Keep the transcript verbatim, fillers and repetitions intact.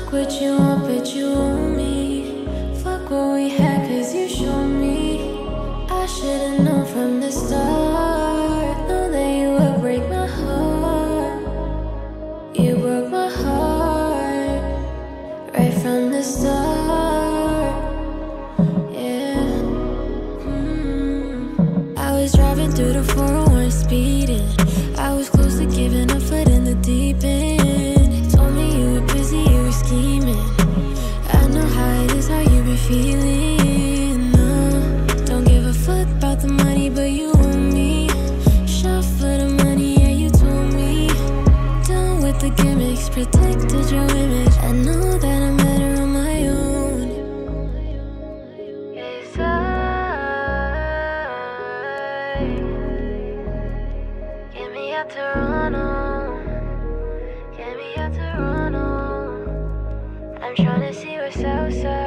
Fuck what you want, but you want me. Fuck what we had, cause you showed me. I should've known from the start. Know that you would break my heart. You broke my heart right from the start. Yeah. mm. I was driving through the four oh one speeding. I was close to giving a foot in the deep end. Told me you were busy, you were scheming. I know how it is, how you be feeling. No, don't give a fuck about the money, but you owe me. Shot for the money, yeah, you told me. Done with the gimmicks, protected your image. I know that I'm better on my own. Yes, I Get me out Toronto. Get me out Toronto. I'm tryna see what's outside.